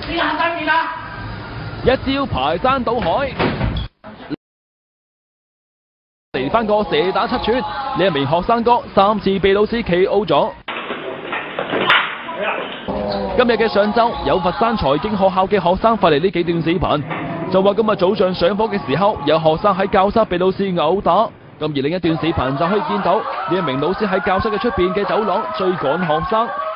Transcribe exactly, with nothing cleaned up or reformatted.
一招排山倒海，嚟翻個射打七寸，呢一名學生哥三次被老師 K O 咗。今日嘅上晝，有佛山財經學校嘅學生發嚟呢幾段視頻，就話今日早上上課嘅時候，有學生喺教室被老師毆打。咁而另一段視頻就可以見到呢一名老師喺教室嘅出邊嘅走廊追趕學生。